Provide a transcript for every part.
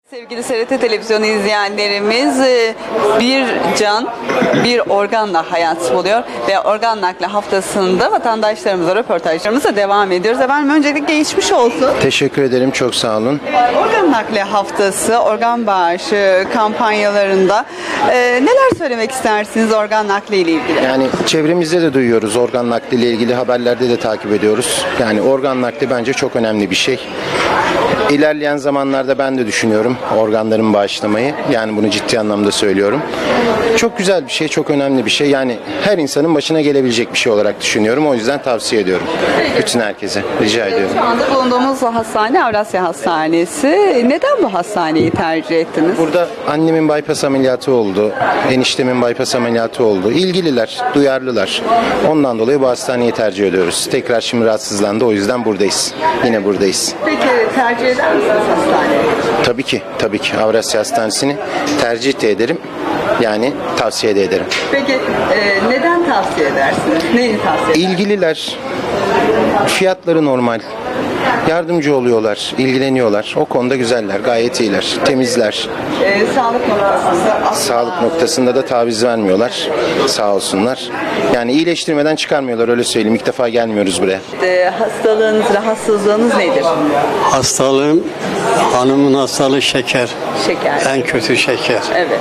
Sevgili TRT Televizyonu izleyenlerimiz, bir can, bir organla hayat buluyor ve organ nakli haftasında vatandaşlarımıza röportajlarımıza devam ediyoruz. Efendim öncelikle geçmiş olsun. Teşekkür ederim, çok sağ olun. Organ nakli haftası, organ bağışı kampanyalarında neler söylemek istersiniz organ nakli ile ilgili? Yani çevremizde de duyuyoruz, organ nakli ile ilgili haberlerde de takip ediyoruz. Yani organ nakli bence çok önemli bir şey. İlerleyen zamanlarda ben de düşünüyorum organlarımı bağışlamayı. Yani bunu ciddi anlamda söylüyorum. Çok güzel bir şey, çok önemli bir şey. Yani her insanın başına gelebilecek bir şey olarak düşünüyorum. O yüzden tavsiye ediyorum bütün herkese. Rica ediyorum. Şu anda bulunduğumuz hastane Avrasya Hastanesi. Neden bu hastaneyi tercih ettiniz? Burada annemin bypass ameliyatı oldu. Eniştemin bypass ameliyatı oldu. İlgililer, duyarlılar. Ondan dolayı bu hastaneyi tercih ediyoruz. Tekrar şimdi rahatsızlandı. O yüzden buradayız. Yine buradayız. Peki tercih eder misiniz hastaneyi? Tabii ki, tabii ki Avrasya Hastanesi'ni tercih de ederim. Yani tavsiye de ederim. Peki neden tavsiye edersiniz? Neyini tavsiye edersiniz? İlgililer, fiyatları normal. Yardımcı oluyorlar, ilgileniyorlar. O konuda güzeller, gayet iyiler, temizler. Sağlık noktasında Sağlık noktasında da taviz vermiyorlar. Sağ olsunlar. Yani iyileştirmeden çıkarmıyorlar, öyle söyleyeyim. İlk defa gelmiyoruz buraya. Hastalığınız, rahatsızlığınız nedir? Hastalığım, hanımın hastalığı şeker. Şeker. En kötü şeker. Evet.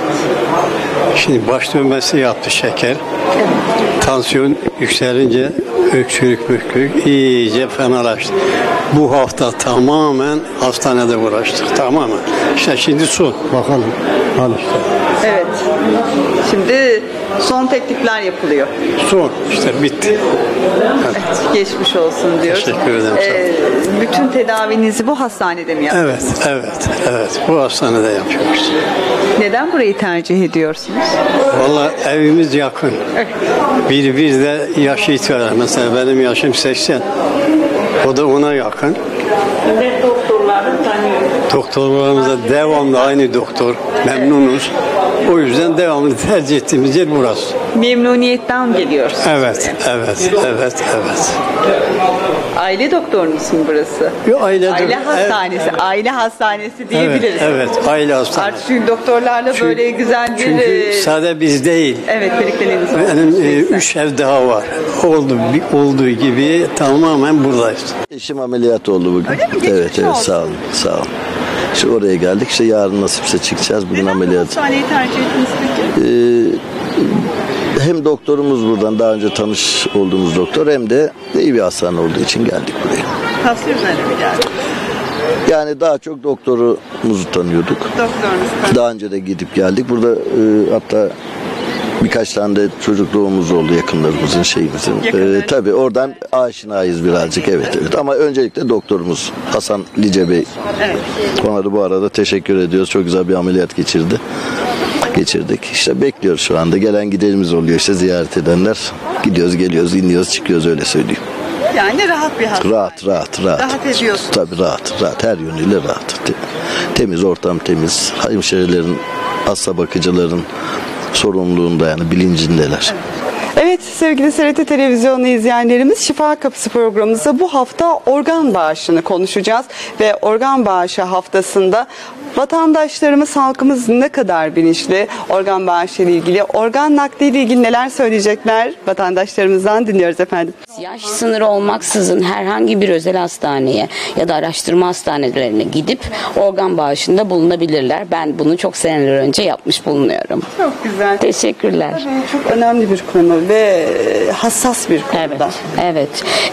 Şimdi baş dönmesi yaptı şeker. Tansiyon yükselince öksürük müklük iyice fenalaştı. Bu hafta tamamen hastanede uğraştık. Tamamen. İşte şimdi son. Bakalım. Al işte. Evet. Şimdi son tetkikler yapılıyor. Son. İşte bitti. Evet. Geçmiş olsun diyoruz. Teşekkür ederim. Bütün tedavinizi bu hastanede mi yapıyorsunuz? Evet. Bu hastanede yapıyoruz. Neden burayı tercih ediyorsunuz? Vallahi evimiz yakın. Bir de yaş itibariyle. Mesela benim yaşım 80. O da ona yakın. Doktorlarımız da devamlı aynı doktor. Memnunuz. O yüzden devamlı tercih ettiğimiz yer burası. Memnuniyetten geliyoruz. Evet. Aile doktorunuz mu burası? Yok, aile hastanesi. Evet. Aile hastanesi diyebiliriz. Evet, aile hastanesi. Artık çünkü doktorlarla böyle güzel bir... Çünkü sadece biz değil. Evet, birlikteliğiniz var. Benim 3 ev daha var. Olduğu gibi tamamen buradayız. Eşim ameliyat oldu bugün. Öyle mi? Geçmiş Evet, olsun. sağ olun. İşte oraya geldik. İşte yarın nasipse çıkacağız. Bugün Neden bu ameliyat. hastaneyi tercih ettiniz peki? Hem doktorumuz buradan daha önce tanış olduğumuz doktor hem de iyi bir hastane olduğu için geldik buraya. Tavsiye üzerine mi geldiniz? Yani daha çok doktorumuzu tanıyorduk. Doktorunuz. Daha önce de gidip geldik. Burada hatta birkaç tane de çocukluğumuz oldu yakınlarımızın şeyimizin. Yakınlar. Tabii oradan aşinayız birazcık evet. Ama öncelikle doktorumuz Hasan Lice Bey. Evet. Ona da bu arada teşekkür ediyoruz. Çok güzel bir ameliyat geçirdik. İşte bekliyoruz şu anda. Gelen gidenimiz oluyor işte ziyaret edenler. Gidiyoruz, geliyoruz, iniyoruz, çıkıyoruz öyle söyleyeyim. Yani rahat bir hastane. Rahat. Rahat ediyorsunuz. Tabii rahat. Her yönüyle rahat. Temiz ortam temiz. Hemşirelerin, hasta bakıcıların sorumluluğunda yani bilincindeler. Evet sevgili TRT Televizyonu izleyenlerimiz, Şifa Kapısı programımızda bu hafta organ bağışını konuşacağız ve organ bağışı haftasında vatandaşlarımız, halkımız ne kadar bilinçli organ bağışı ile ilgili, organ nakli ile ilgili neler söyleyecekler vatandaşlarımızdan dinliyoruz efendim. Yaş sınırı olmaksızın herhangi bir özel hastaneye ya da araştırma hastanelerine gidip organ bağışında bulunabilirler. Ben bunu çok seneler önce yapmış bulunuyorum. Çok güzel. Teşekkürler. Çok önemli bir konu ve hassas bir konuda. Evet.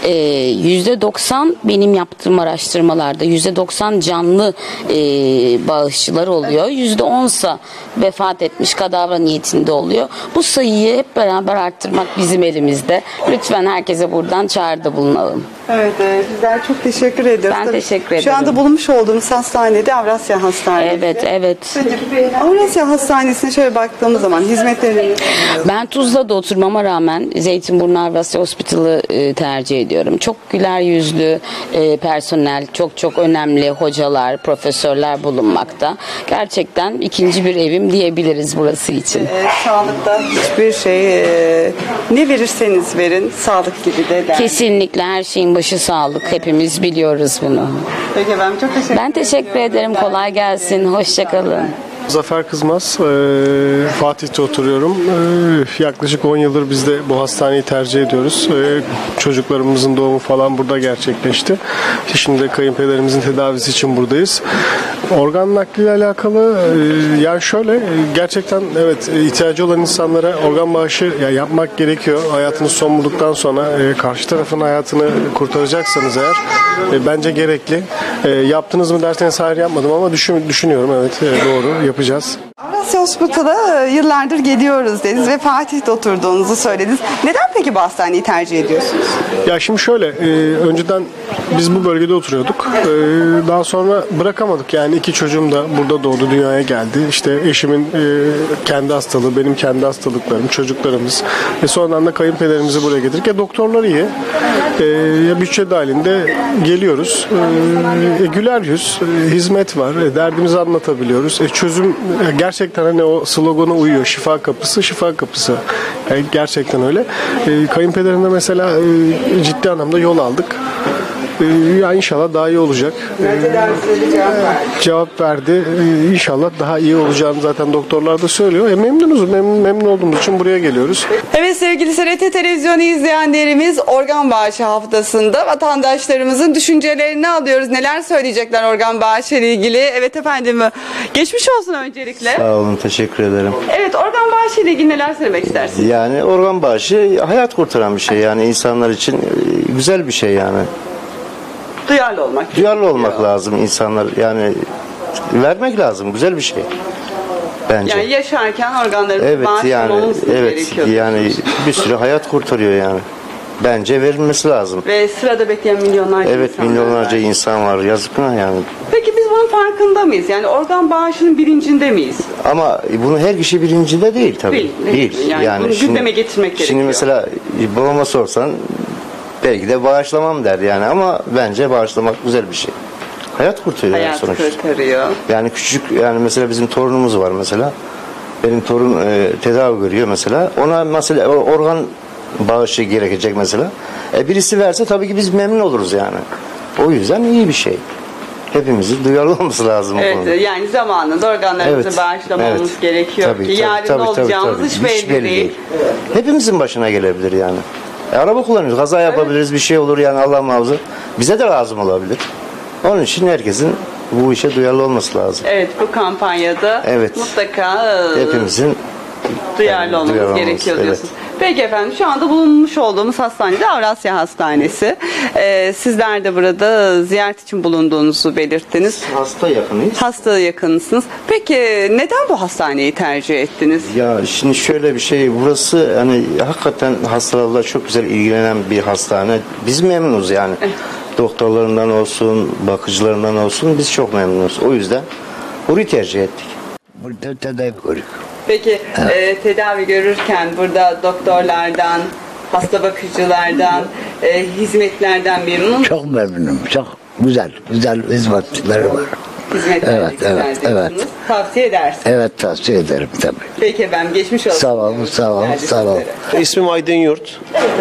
%90 benim yaptığım araştırmalarda %90 canlı bağışçılar oluyor. %10'sa vefat etmiş kadavra niyetinde oluyor. Bu sayıyı hep beraber arttırmak bizim elimizde. Lütfen herkese buradan çağrıda bulunalım. Evet, bizler çok teşekkür ediyoruz. Ben Tabii teşekkür ederim. Şu anda bulunmuş olduğumuz hastanede Avrasya Hastanesi. Evet. Avrasya Hastanesi'ne şöyle baktığımız zaman hizmetleriniz... Ben Tuzla'da oturmama rağmen Zeytinburnu Avrasya Hospital'ı tercih ediyorum. Çok güler yüzlü personel, çok önemli hocalar, profesörler bulunmakta. Gerçekten ikinci bir evim diyebiliriz burası için. Sağlıkta hiçbir şey ne verirseniz verin sağlık gibi de der. Kesinlikle her şeyin Herkesin başı sağlık. Hepimiz biliyoruz bunu. Peki efendim, çok teşekkür ederim. Ben teşekkür ederim. Kolay gelsin. Hoşçakalın. Zafer Kızmaz, Fatih'te oturuyorum. Yaklaşık 10 yıldır biz de bu hastaneyi tercih ediyoruz. Çocuklarımızın doğumu falan burada gerçekleşti. Şimdi de kayınpederimizin tedavisi için buradayız. Organ nakliyle alakalı yani şöyle, gerçekten evet, ihtiyacı olan insanlara organ bağışı yapmak gerekiyor. Hayatınız son bulduktan sonra karşı tarafın hayatını kurtaracaksanız eğer bence gerekli. Yaptınız mı derseniz hayır yapmadım ama düşünüyorum, evet, doğru, yapacağız. Avrasya Hospital'a yıllardır geliyoruz dediniz ve Fatih'te oturduğunuzu söylediniz. Neden peki bu hastaneyi tercih ediyorsunuz? Ya şimdi şöyle, önceden biz bu bölgede oturuyorduk. Daha sonra bırakamadık. Yani 2 çocuğum da burada doğdu, dünyaya geldi. İşte eşimin kendi hastalığı, benim kendi hastalıklarım, çocuklarımız. Sonradan da kayınpederimizi buraya getirdik. Doktorlar iyi. Bütçe dahilinde geliyoruz. Güler yüz, hizmet var. Derdimizi anlatabiliyoruz. Çözüm gerçekten hani o slogana uyuyor. Şifa kapısı, şifa kapısı. Gerçekten öyle. Kayınpederimle mesela ciddi anlamda yol aldık. Yani inşallah daha iyi olacak. Cevap verdi. İnşallah daha iyi olacağını zaten doktorlar da söylüyor. Memnunuz. Memnun olduğumuz için buraya geliyoruz. Evet sevgili TRT Televizyonu izleyenlerimiz, organ bağışı haftasında vatandaşlarımızın düşüncelerini alıyoruz. Neler söyleyecekler organ bağışı ile ilgili? Evet efendim, geçmiş olsun öncelikle. Sağ olun, teşekkür ederim. Evet, organ bağışı ile ilgili neler söylemek istersiniz? Yani organ bağışı hayat kurtaran bir şey, yani insanlar için güzel bir şey yani. Duyarlı olmak. Duyarlı olmak lazım insanlar, yani vermek lazım, güzel bir şey bence. Yani yaşarken organlarımızı Evet, yani bağışlamamız evet, gerekiyor. yani bir sürü hayat kurtarıyor yani. Bence verilmesi lazım. Ve sırada bekleyen milyonlarca Evet, insan milyonlarca var. insan var, yazık mı yani. Peki biz bunun farkında mıyız? Yani organ bağışının bilincinde miyiz? Ama bunu her kişi bilincinde değil tabii. Değil. Yani bunu gündeme getirmek gerekiyor. Şimdi mesela babama sorsan belki de bağışlamam der yani, ama bence bağışlamak güzel bir şey. Hayat kurtarıyor Hayat sonuçta. kurtarıyor. Yani küçük, yani mesela bizim torunumuz var mesela. Benim torun tedavi görüyor mesela. Ona mesela organ bağışı gerekecek mesela. Birisi verse tabii ki biz memnun oluruz yani. O yüzden iyi bir şey. Hepimizin duyarlı olması lazım bu konuda. Evet, yani zamanında organlarımızı Evet, bağışlamamız evet. gerekiyor Tabii, ki tabii, yarın tabii, ne olacağımız tabii. hiç belli değil. Hepimizin başına gelebilir yani. Araba kullanıyoruz, kaza yapabiliriz, bir şey olur yani, Allah muhafaza. Bize de lazım olabilir. Onun için herkesin bu işe duyarlı olması lazım. Evet, bu kampanyada Evet. mutlaka Hepimizin duyarlı olmamız duyarlı gerekiyor olması, diyorsunuz. Peki efendim, şu anda bulunmuş olduğumuz hastane de Avrasya Hastanesi. Sizler de burada ziyaret için bulunduğunuzu belirttiniz. hasta yakınıyız. Hasta yakınısınız. Peki neden bu hastaneyi tercih ettiniz? Ya şimdi şöyle bir şey, burası hani hakikaten hastalarla çok güzel ilgilenen bir hastane. Biz memnunuz yani. Doktorlarından olsun, bakıcılarından olsun, biz çok memnunuz. O yüzden burayı tercih ettik. Burada tedavi görüyor. Peki tedavi görürken burada doktorlardan, hasta bakıcılardan, hizmetlerden memnun Çok memnunum. Çok güzel hizmetleri var. hizmetler Evet, evet, evet. Tavsiye edersiniz. Evet, tavsiye ederim tabii. Peki efendim, geçmiş olsun. Sağ olun, sağ olun, sağ olun. İsmim Aydın Yurt.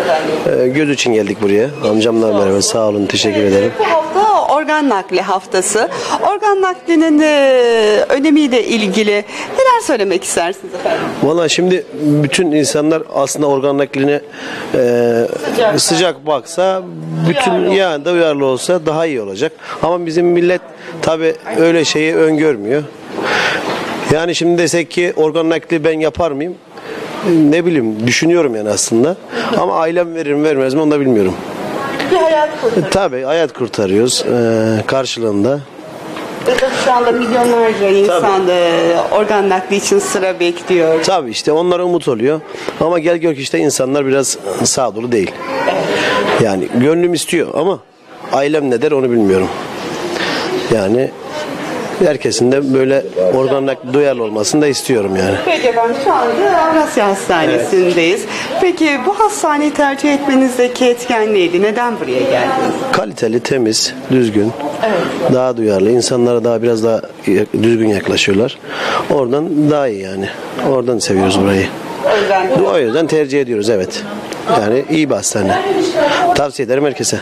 Göz için geldik buraya. Amcamlar beraber. Sağ olun, teşekkür ederim. Bu hafta organ nakli haftası. Organ naklinin önemiyle ilgili neler söylemek istersiniz efendim? Valla şimdi bütün insanlar aslında organ nakline sıcak baksa, bütün yani da uyarlı olsa daha iyi olacak. Ama bizim millet tabi öyle şeyi öngörmüyor. Yani şimdi desek ki organ nakli ben yapar mıyım? Ne bileyim, düşünüyorum yani aslında. Ama ailem verir mi vermez mi onu da bilmiyorum. Bir hayat kurtarıyor. Tabii hayat kurtarıyoruz karşılığında. Şu anda milyonlarca insan organ nakli için sıra bekliyor. Tabii işte onlara umut oluyor. Ama gel gör ki işte insanlar biraz sağduru değil. Yani gönlüm istiyor ama ailem ne der onu bilmiyorum. Yani herkesin de böyle organ nakli duyarlı olmasını da istiyorum yani. Peki efendim, şu anda Avrasya Hastanesi'ndeyiz. Peki bu hastaneyi tercih etmenizdeki etken neydi? Neden buraya geldiniz? Kaliteli, temiz, düzgün, daha duyarlı. İnsanlara daha biraz daha düzgün yaklaşıyorlar. Oradan daha iyi yani. Oradan seviyoruz burayı. O yüzden tercih ediyoruz, evet. Yani iyi bir hastane. Tavsiye ederim herkese.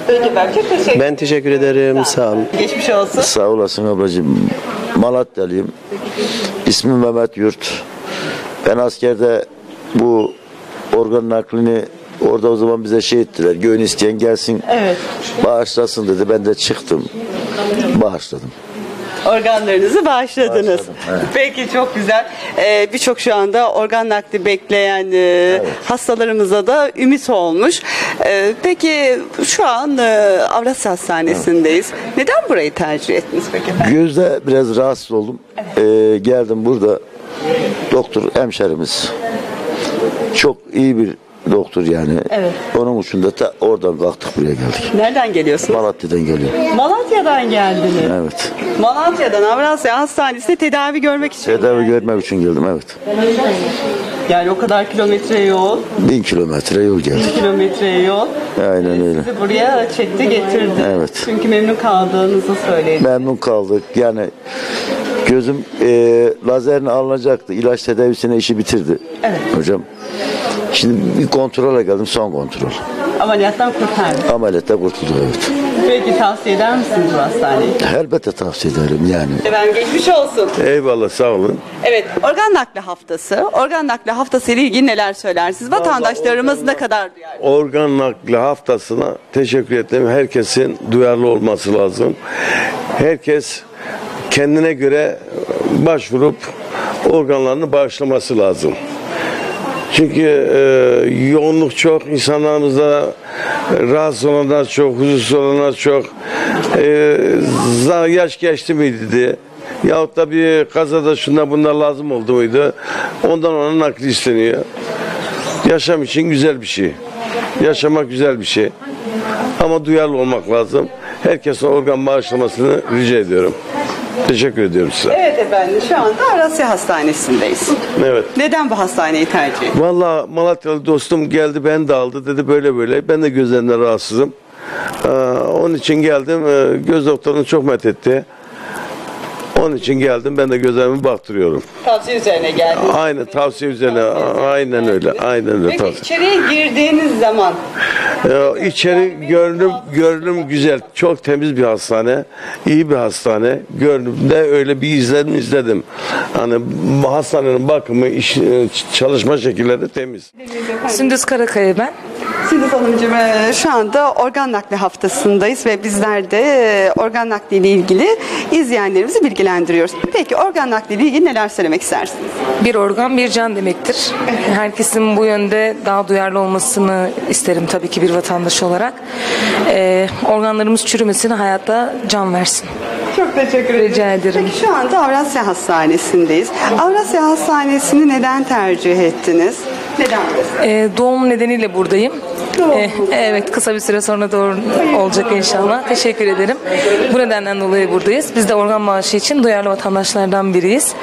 Peki ben çok teşekkür ederim. Ben teşekkür ederim. Sağ olun. Geçmiş olsun. Sağ olasın ablacığım. Malatyalıyım. İsmim Mehmet Yurt. Ben askerde bu organ naklini orada o zaman bize şey ettiler. Göğün isteyen gelsin. Evet. Bağışlasın dedi. Ben de çıktım. Bağışladım. Organlarınızı bağışladınız. Bağışladım, evet. Peki çok güzel. Birçok şu anda organ nakli bekleyen hastalarımıza da ümit olmuş. Peki şu an Avrasya Hastanesi'ndeyiz. Neden burayı tercih ettiniz peki efendim? Gözde biraz rahatsız oldum. Geldim burada. Doktor hemşerimiz. Çok iyi bir doktor yani. Evet. Onun için de oradan kalktık buraya geldik. Nereden geliyorsunuz? Malatya'dan geliyor. Malatya'dan geldiniz. Evet. Malatya'dan Avrasya Hastanesi'nde tedavi görmek için. Tedavi görmek için geldim, evet. Yani o kadar kilometre yol, 1000 kilometre yol geldik. kilometre yol. Aynen öyle. Sizi buraya çekti getirdi. Evet. Çünkü memnun kaldığınızı söyledi. Memnun kaldık. Yani gözüm lazerini alınacaktı. İlaç tedavisine işi bitirdi. Evet. Hocam. Şimdi bir kontrole geldim. Son kontrol. Ameliyattan kurtardı. Ameliyatta kurtulduk, evet. Peki tavsiye eder misiniz bu hastaneyi? Elbette tavsiye ederim yani. Efendim geçmiş olsun. Eyvallah, sağ olun. Evet, organ nakli haftası. Organ nakli haftası ile ilgili neler söylersiniz? Vatandaşlarımız ne kadar duyarlı? Organ nakli haftasına teşekkür ederim. Herkesin duyarlı olması lazım. Herkes kendine göre başvurup organlarını bağışlaması lazım. Çünkü yoğunluk çok, insanlarımızda rahatsız olanlar çok, huzursuz olanlar çok. Yaş geçti miydi? Yahut da bir kazada şundan bunlar lazım oldu muydu? Ondan ona nakli isteniyor. Yaşam için güzel bir şey. Yaşamak güzel bir şey. Ama duyarlı olmak lazım. Herkesin organ bağışlamasını rica ediyorum. Teşekkür ediyorum size. Evet efendim, şu anda Avrasya Hastanesi'ndeyiz. Evet. Neden bu hastaneyi tercih ettiniz? Vallahi Malatyalı dostum geldi, ben de aldı, dedi böyle böyle. Ben de gözlerinden rahatsızım. Onun için geldim. Göz doktorunu çok methetti. Onun için geldim. Ben de gözlerimi baktırıyorum. Tavsiye üzerine geldiniz. Aynen, tavsiye üzerine. Aynen öyle. Aynen öyle. Peki Tavsiye. içeriye girdiğiniz zaman İçeri görünüm güzel. Çok temiz bir hastane. İyi bir hastane. Görünümde öyle bir izledim. Hani bu hastanenin bakımı, çalışma şekilleri temiz. Sündüz Karakaya ben. Sündüz Hanımcığım, şu anda organ nakli haftasındayız ve bizler de organ nakli ile ilgili izleyenlerimizi bilgilendiriyoruz. Peki organ nakli ile ilgili neler söylemek istersiniz? Bir organ bir can demektir. Herkesin bu yönde daha duyarlı olmasını isterim tabii ki bir vatandaş olarak. Organlarımız çürümesin, hayatta can versin. Çok teşekkür ederim. Rica ederim. Peki şu anda Avrasya Hastanesi'ndeyiz. Avrasya Hastanesi'ni neden tercih ettiniz? Neden burası? Doğum nedeniyle buradayım. Evet, kısa bir süre sonra doğru olacak inşallah. Teşekkür ederim. Bu nedenden dolayı buradayız. Biz de organ bağışı için duyarlı vatandaşlardan biriyiz.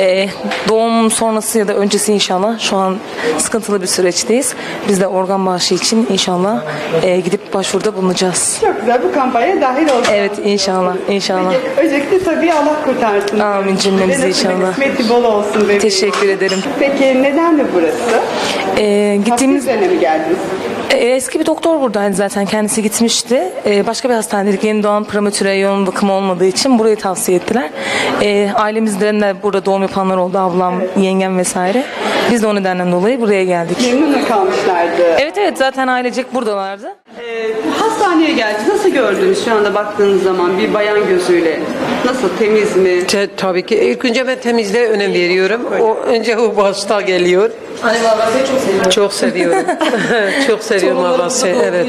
Doğum sonrası ya da öncesi inşallah şu an sıkıntılı bir süreçteyiz. Biz de organ bağışı için inşallah gidip başvuruda bulunacağız. Çok güzel, bu kampanya dahil olacağız. Evet, inşallah. İnşallah. Öncelikle tabii Allah kurtarsın. Amin cümlemizi inşallah. Kısmeti bol olsun bebeğim. Teşekkür ederim. Peki neden de burası? Gittiğimiz Hafta üzerine mi geldiniz? Eski bir doktor buradaydı zaten, kendisi gitmişti. Başka bir hastanedik, yeni doğan prematüre yoğun bakım olmadığı için burayı tavsiye ettiler. Ailemizden de burada doğum yapanlar oldu, ablam, yengem vesaire. Biz de o nedenden dolayı buraya geldik. Memnun kalmışlardı. Evet, zaten ailecek buradalardı. Hastaneye geldiniz. Nasıl gördünüz şu anda baktığınız zaman bir bayan gözüyle? Nasıl, temiz mi? Tabii ki. İlk önce ben temizliğe önem veriyorum. Önce o hasta geliyor. Anne babası çok seviyorum. Çok seviyorum. Çok seviyorum babası. Evet.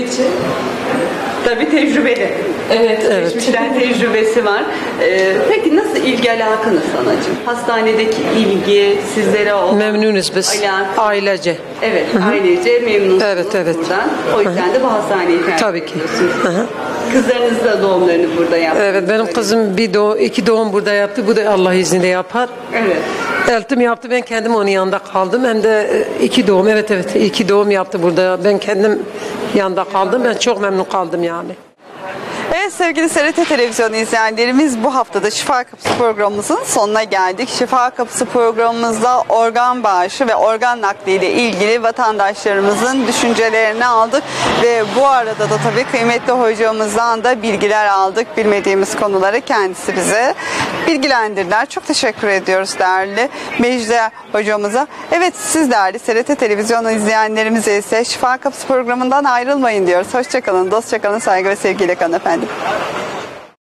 Tabii tecrübeli. Evet. Geçmişten tecrübesi var. Peki nasıl ilgi alakanız anacığım? Hastanedeki ilgi sizlere olan Memnunuz biz. Ailece. Evet, ailece memnunsunuz Evet. buradan. O yüzden de bu hastaneyi tercih Tabii ki. ediyorsunuz. Kızlarınız da doğumlarını burada yaptı. Evet, benim kızım iki doğum burada yaptı. Bu da Allah izniyle yapar. Evet. Eltim yaptı. Ben kendim onun yanında kaldım. Hem de 2 doğum. Evet. 2 doğum yaptı burada. Ben kendim yanında kaldım. Ben çok memnun kaldım yani. Evet sevgili TRT Televizyonu izleyenlerimiz, bu haftada Şifa Kapısı programımızın sonuna geldik. Şifa Kapısı programımızda organ bağışı ve organ nakli ile ilgili vatandaşlarımızın düşüncelerini aldık ve bu arada da tabii kıymetli hocamızdan da bilgiler aldık. Bilmediğimiz konuları kendisi bize bilgilendirdiler. Çok teşekkür ediyoruz değerli Mecide hocamıza. Evet, siz değerli TRT Televizyonu izleyenlerimize ise Şifa Kapısı programından ayrılmayın diyoruz. Hoşçakalın, dostça kalın, saygı ve sevgiyle kalın efendim.